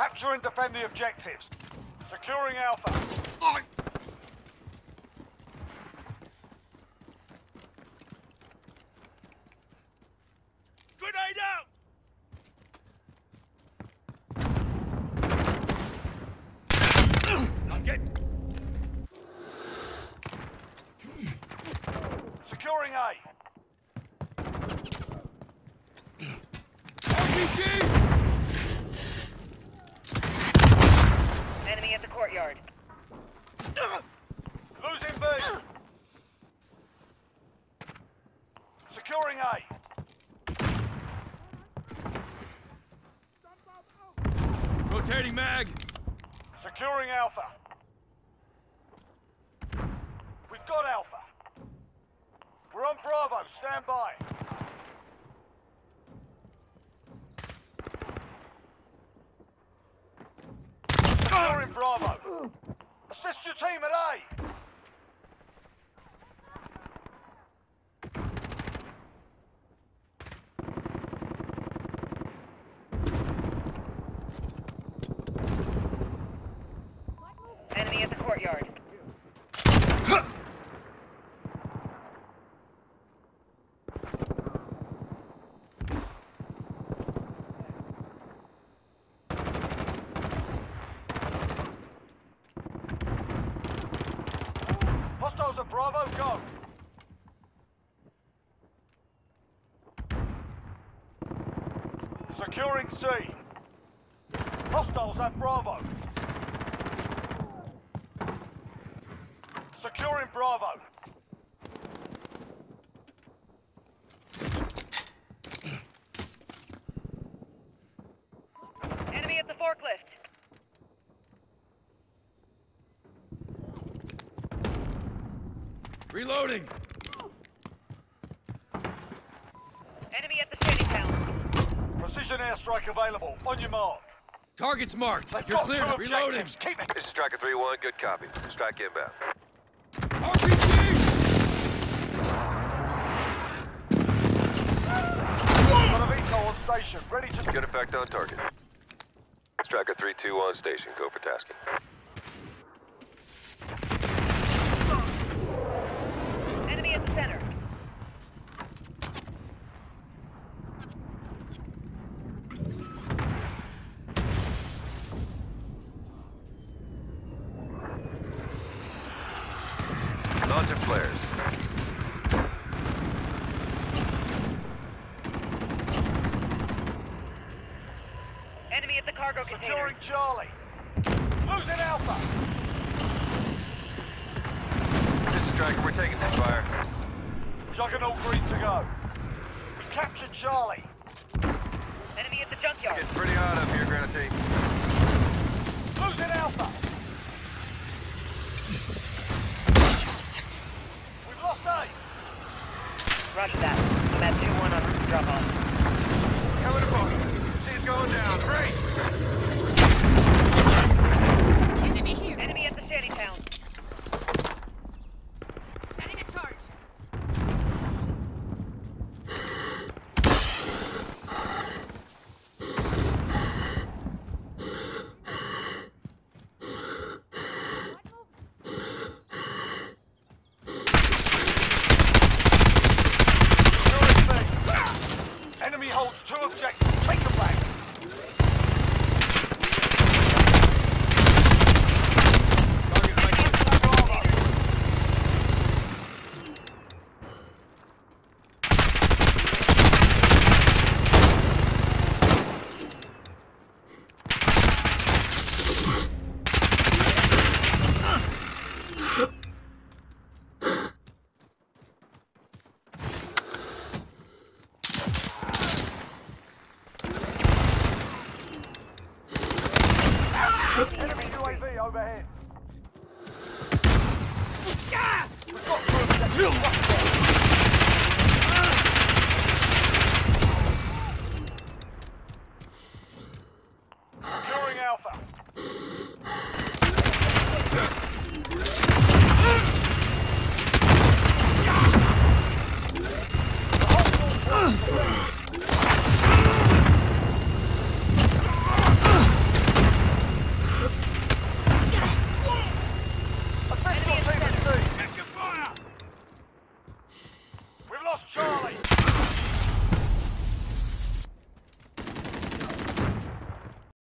Capture and defend the objectives. Securing Alpha. Grenade out! I'm getting... Securing A. RPG! Enemy at the courtyard. Losing B. Securing A. Rotating mag! Securing Alpha. We've got Alpha. We're on Bravo. Stand by. Securing Bravo. Assist your team at A. Enemy at the courtyard. Hostiles at Bravo, go! Securing C. Hostiles at Bravo. Securing Bravo. Enemy at the forklift. Reloading! Enemy at the shading town. Precision airstrike available. On your mark. Target's marked. They've You're got clear. two Reloading. objectives. Keep it. This is Striker 3-1, good copy. Strike inbound. RPG! Got a Vtol on station. Ready to... Good effect on target. Striker 3-2 on station. Go for tasking. Enemy at the center. Launching flares. Enemy at the cargo container. Securing Charlie. Losing Alpha. This is Striker, we're taking this fire. Juggernaut green to go. We captured Charlie. Enemy at the junkyard. Getting pretty hot up here, Granite. Losing Alpha. We've lost A. Roger that. I'm at 2-1 on route to drop off. Coming to book. She's going down. Great. Enemy here. Enemy at the shanty town. Setting a charge. Enemy holds two objectives. Take them back. Enemy UAV overhead. We've got two objectives. Securing Alpha.